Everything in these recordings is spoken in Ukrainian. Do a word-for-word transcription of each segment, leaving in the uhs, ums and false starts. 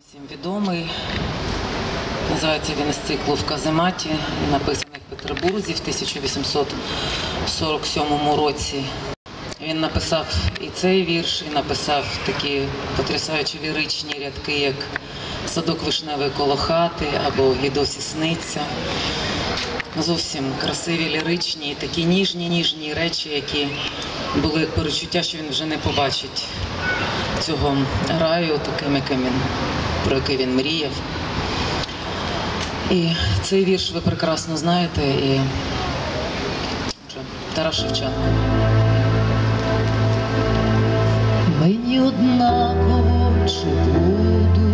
Всім відомий. Називається він із циклу «В казематі», написаний в Петербурзі в тисяча вісімсот сорок сьомому році. Він написав і цей вірш, і написав такі потрясаючі ліричні рядки, як «Садок вишневий коло хати» або «І досі сниться». Зовсім красиві, ліричні, такі ніжні-ніжні речі, які були перечуття, що він вже не побачить цього раю, таким, яким він, про який він мріяв. І цей вірш ви прекрасно знаєте, і Тарас Шевченко. Мені однаково, чи буду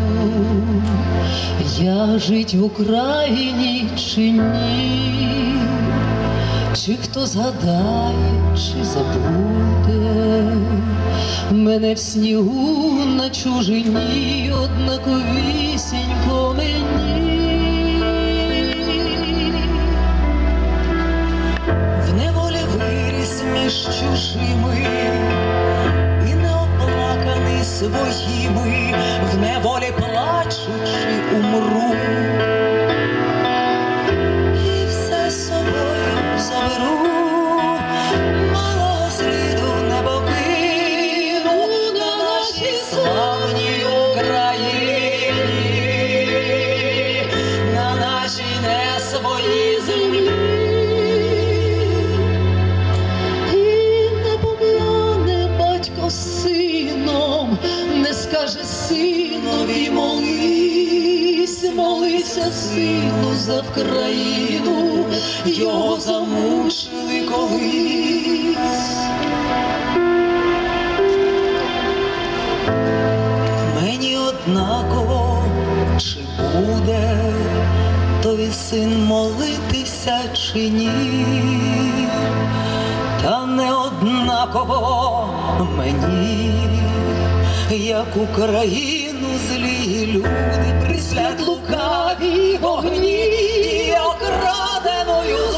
я жить в Україні, чи ні, чи хто згадає, чи забуде мене в снігу на чужині, однаковісінько мені. В неволі виріс між чужими і неоплаканий своїми, в неволі плачучи умру. І все з собою заберу, малого сліду не покину на нашій славній Україні, на нашій не своїй землі. І не пом'яне батько з сином, не скаже синові молись, молися, сину, за Вкраїну, його замучили колись. Мені однаково, чи буде той син молитися, чи ні, та не однаково мені, як Україну злі люди прислять лукаві вогні, і окраденою